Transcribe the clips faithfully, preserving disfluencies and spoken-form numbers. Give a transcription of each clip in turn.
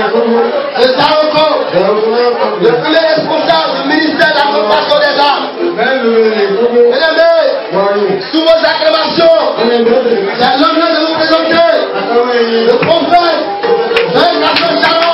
de Taroko, le premier responsable du ministère de la compassion des âmes. Bien-aimés, sous vos acclamations, c'est l'honneur de vous présenter le prophète de Nation Shalom.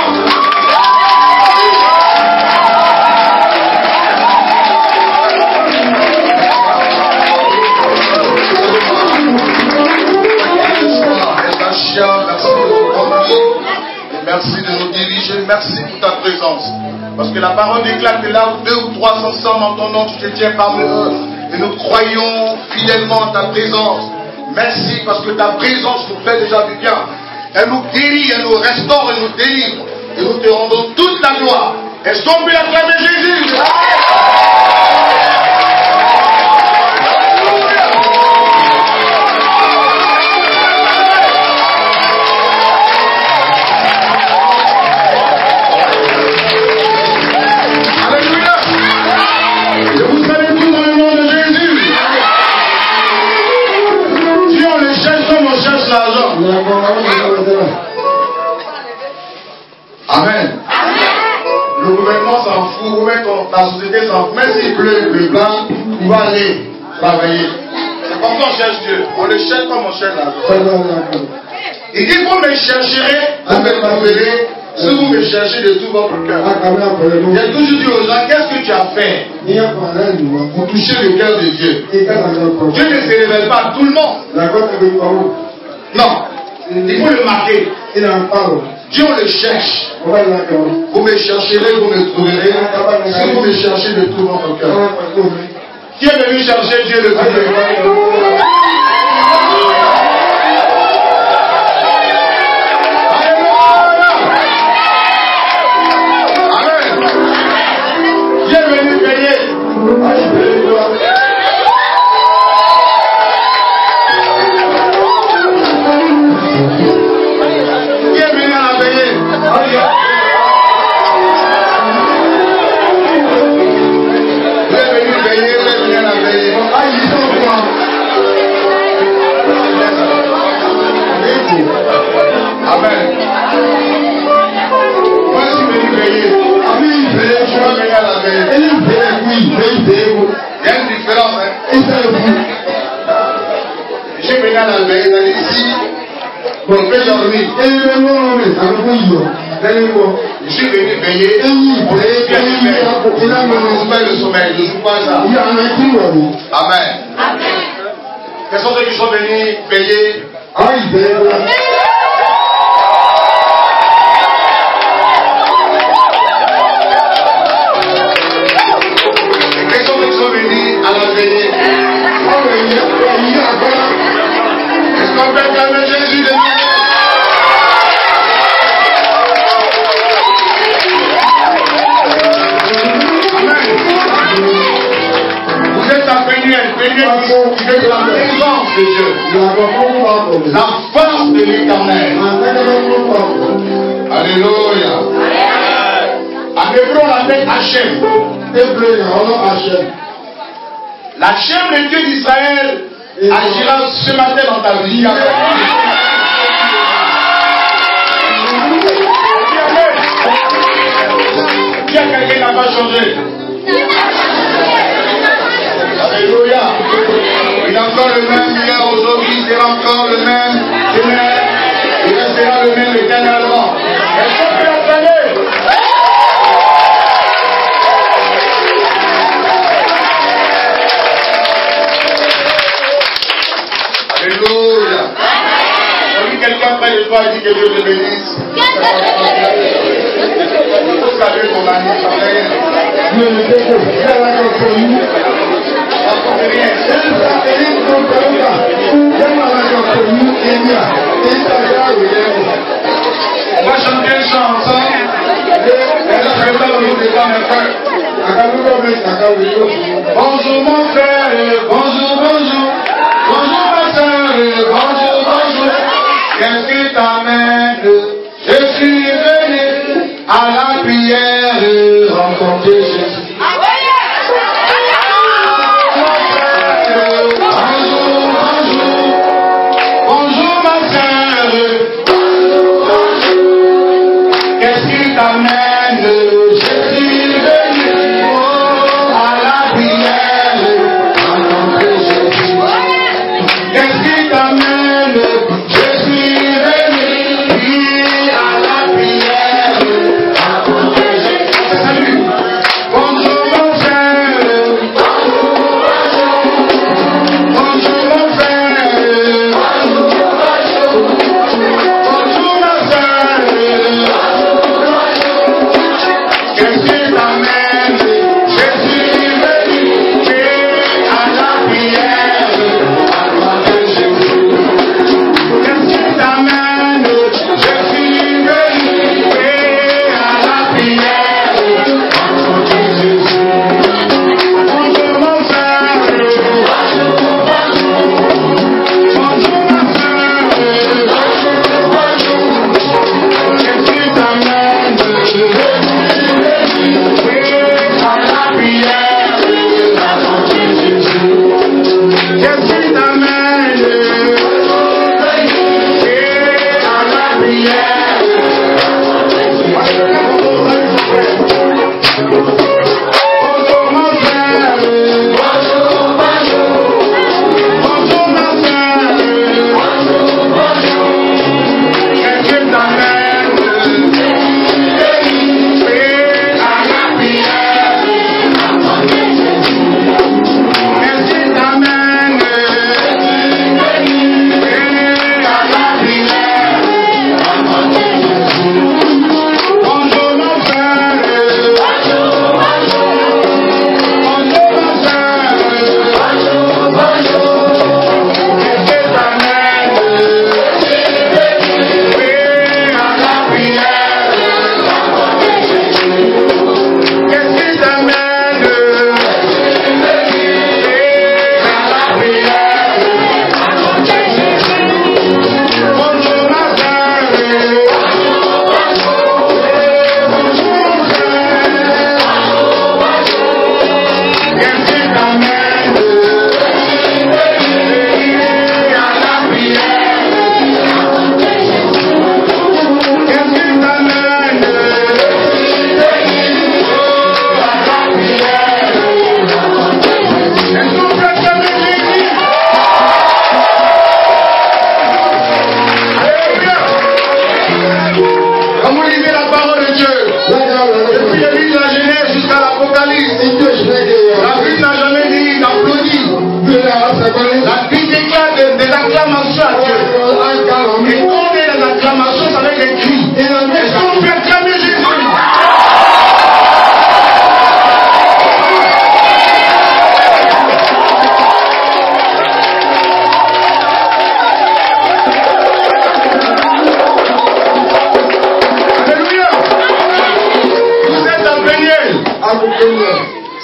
Merci de nous diriger, merci pour ta présence. Parce que la parole déclare que là où deux ou trois sont ensemble en ton nom, tu te tiens parmi eux. Et nous croyons fidèlement en ta présence. Merci parce que ta présence nous fait déjà du bien. Elle nous guérit, elle nous restaure, elle nous délivre. Et nous te rendons toute la gloire. Est-ce qu'on peut acclamer Jésus? Amen. Le gouvernement s'en fout, la société s'en fout. Même s'il pleut, il pleut blanc, il va aller travailler. C'est comme ça qu'on cherche Dieu. On le cherche comme on cherche l'argent. Il dit vous me chercherez, vous me trouverez, si vous me cherchez de tout votre cœur. J'ai toujours dit aux gens, qu'est-ce que tu as fait pour toucher le cœur de Dieu? Dieu ne se révèle pas à tout le monde. Non. Il faut le marquer. Dieu on le cherche. Vous me chercherez, vous me trouverez. Si vous me cherchez de tout votre cœur. Qui est venu chercher Dieu le plus? Amen. Qui est venu payer? Amen. Moi je suis venu payer. Amen. Je suis venu à la veille. Il y a une différence. Hein? Je suis venu à la veille. Dans ici, on peut dormir. Je suis venu payer. On est bien de faire. On fait le sommeil. Je ne joue pas ça. Amen. Quels sont ceux qui sont venus payer? Est-ce qu'on peut calmer Jésus de nous? Amen. Vous êtes appelés, appelés qui fait la présence de Dieu, la force de l'Éternel. Alléluia. En hébreu, on l'appelle Hachem. L'Hachem, le Dieu d'Israël, agira ce matin dans ta vie. Qui a quelqu'un qui n'a pas changé? Alléluia. Il est encore le même hier, aujourd'hui, il sera encore le même demain. Il restera le même éternellement. Est-ce qu'on peut l'appeler? Alléluia. Si quelqu'un près de toi et dit que Dieu te bénisse, vous savez ton ami, ça fait rien. Ça ne fait rien. On va chanter un chant ensemble. Et là, je vais faire le mot de toi, mes frères. Bonjour mon frère, bonjour, bonjour. Bonjour ma soeur, bonjour, bonjour. Qu'est-ce qui t'amène? Je suis venu à la prière rencontrer Jésus. Bonjour, bonjour. Bonjour ma soeur. Qu'est-ce qui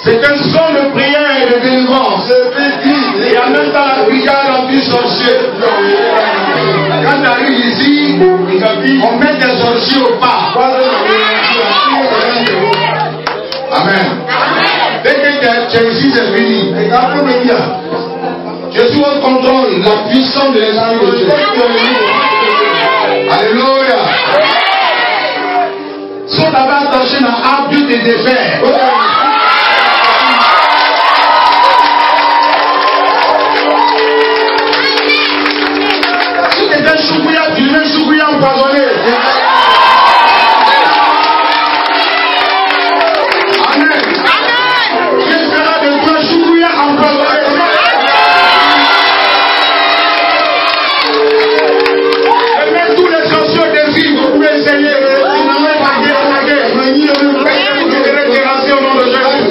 C'est un son de prière et de délivrance. Il y a même pas la brigade anti-sorcier. Quand tu arrives ici, on met des sorciers au pas. Amen. Dès que tu es ici, c'est fini. Je suis au contrôle, la puissance de l'esprit de Dieu. Alléluia. Si on t'avait attaché dans l'arbre, Dieu te défait. Si tu étais choukouya, tu devais choukouya empoisonné. Amen. Dieu fera de toi choukouya empoisonné. Et même tous les sorciers de vie, vous pouvez essayer. Au nom de Jésus.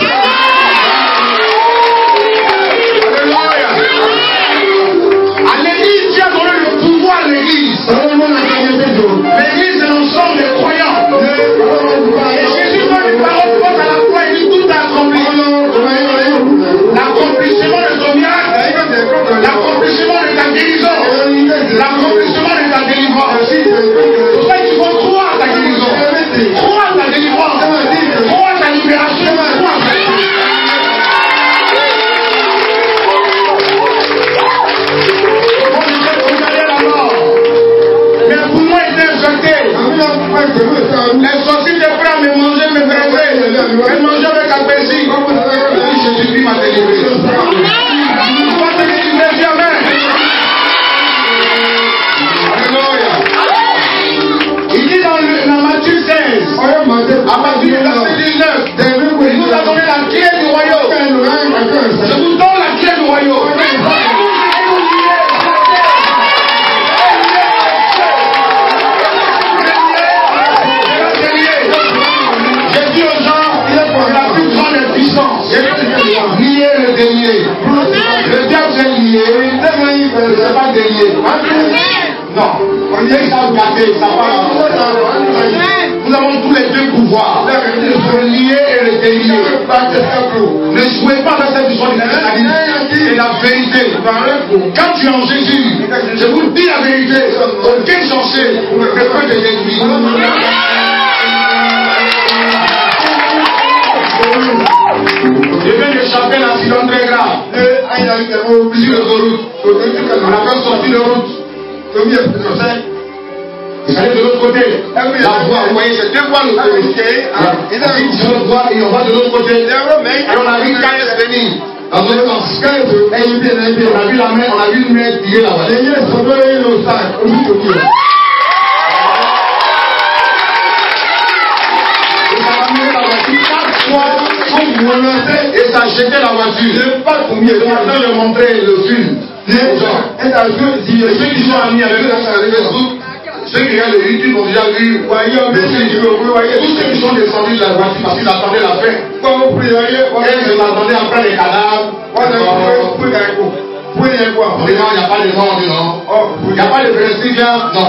Alléluia. À l'église, Dieu a donné le pouvoir à l'église. L'église, c'est l'ensemble des croyants. Et Jésus donne une parole forte à la foi et dit tout accompli. L'accomplissement de ton miracle, l'accomplissement de ta guérison, l'accomplissement de ta délivrance. C'est pour ça qu'il faut croire ta guérison, croire ta délivrance, croire ta libération. Mais pour moi, il était jeté. Les sorciers étaient prêts à me manger, me brûler, me manger avec appétit. Jésus-Christ m'a délivré. Tu vas te délivrer, jamais. Alléluia. Il dit dans, le, dans Matthieu seize, à partir du verset dix-neuf, il nous a donné la clé du royaume. Je vous donne la clé du royaume. J'ai dit aux gens, c'est la plus grande puissance. Lier le délié. Le diable c'est lié, c'est pas délié. Non, on dit que ça vous gâter, ça va. Nous avons tous les deux pouvoirs. Le lier et le délier. Ne jouez pas dans cette histoire du christianisme. C'est la vérité. Quand tu es en Jésus, je vous dis la vérité. Aucun sorcier ne peut te détruire. Je viens d'échapper à un accident très grave. Sur l'autoroute. On a fait sortir de route. Il fallait de l'autre côté. La voie, vous voyez, c'est deux fois le côté. Il a dit sur l'autre voie et on va de l'autre côté. Et on a vu K S venir. Dans un sens. On a vu la main, on a vu une main tirer là-bas. Et ça a jeté la voiture. Ce matin, je montrais le film. Les gens, ceux qui sont amis avec le Facebook, ceux qui regardent le YouTube ont déjà vu. Tous ceux qui sont descendus de la voiture parce qu'ils attendaient la fin. Et je m'attendais après les cadavres. Il n'y a pas de mort, non. Il n'y a pas de principe, non.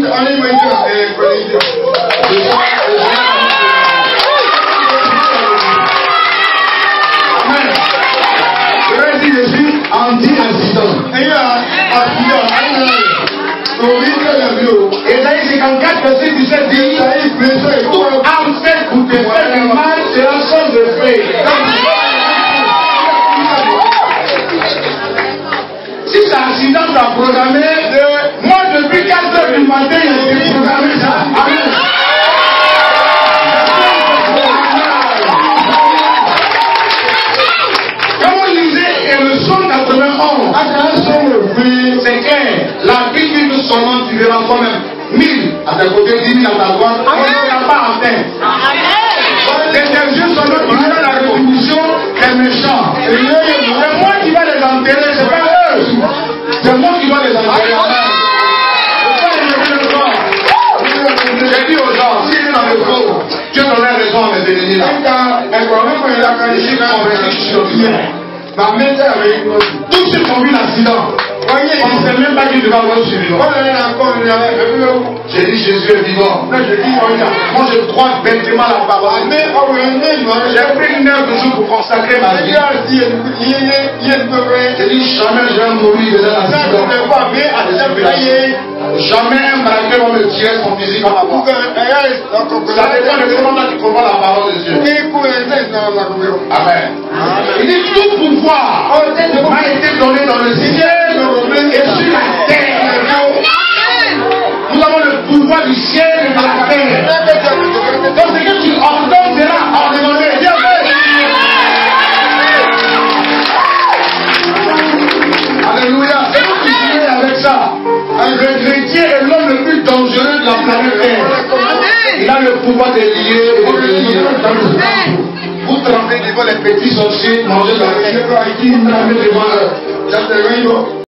Je suis anti-accident. Ésaïe cinquante-quatre, verset dix-sept dit toute âme faite pour te faire du mal sera sans effet. Si c'est un accident, tu as programmé. Moi, depuis quatre heures du matin, j'ai programmé ça. Amen. C'est clair, la Bible nous seulement tu verras toi-même mille à ta côté, dix mille à ta droite, on ne sera pas atteint. Les yeux sont là qui verront la rétribution des méchants. C'est moi qui vais les enterrer, c'est pas eux. C'est moi qui vais les enterrer. J'ai dit aux gens, si il est dans le faux, Dieu donnerait raison à mes ennemis là. Tous ceux qui ont vu l'accident, On ne sait même pas qui devant votre suivant. J'ai dit Jésus est vivant. Moi je crois bêtement la parole. J'ai pris neuf jours pour consacrer ma vie. J'ai dit jamais je vais mourir dans un accident. Jamais un braqueur va me tirer son physique à la mort. Ça dépend de comment tu comprends la parole de Dieu. Amen. Il dit tout pouvoir m'a été donné dans le ciel et sur la terre. Nous avons le pouvoir du ciel et de la terre. Donc ce que tu ordonnes sera ordonné. Alléluia. Avec ça, le chrétien est l'homme le plus dangereux de la planète Terre. Il a le pouvoir de lier et de délier. Vous trempez devant les petits sorciers, mangez la terre, qui trempez devant eux.